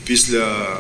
після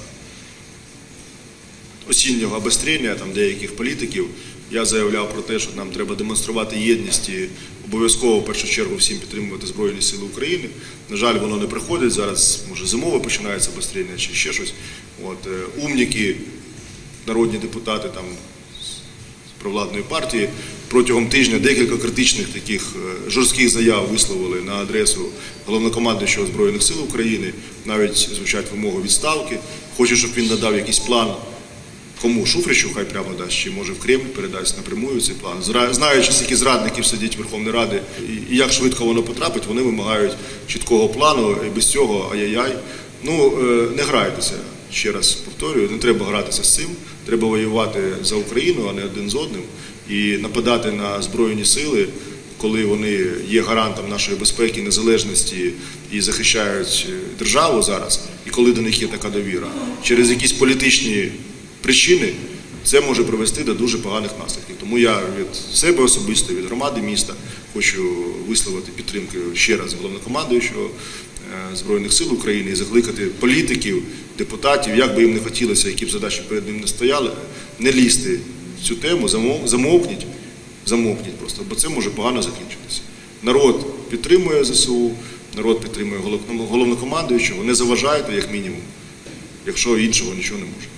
осіннього обострення деяких політиків я заявляв про те, що нам треба демонструвати єдність і обов'язково в першу чергу всім підтримувати Збройні Сили України. На жаль, воно не приходить. Зараз, може, зимове починається обострення чи ще щось. Умніки, народні депутати з провладної партії протягом тижня декілька критичних таких жорстких заяв висловили на адресу головнокомандуючого Збройних Сил України. Навіть звучать вимоги відставки. Хочу, щоб він надав якийсь план. Кому? Шуфричу хай прямо дасть, чи може в Кремль передасть напрямую цей план. Знаючи, скільки зрадників сидять в Верховній Раді і як швидко воно потрапить, вони вимагають чіткого плану, і без цього ай-яй-яй. Не грайтеся, ще раз повторюю, не треба гратися з цим, треба воювати за Україну, а не один з одним, і нападати на Збройні Сили, коли вони є гарантом нашої безпеки, незалежності і захищають державу зараз, і коли до них є така довіра, через якісь політичні причини, це може привести до дуже поганих наслідків. Тому я від себе особисто, від громади міста хочу висловити підтримку ще раз головнокомандуючого Збройних Сил України і закликати політиків, депутатів, як би їм не хотілося, які б задачі перед ним не стояли, не лізти в цю тему, замовкніть просто, бо це може погано закінчитися. Народ підтримує ЗСУ, народ підтримує головнокомандуючого, не заважайте, як мінімум, якщо іншого нічого не може.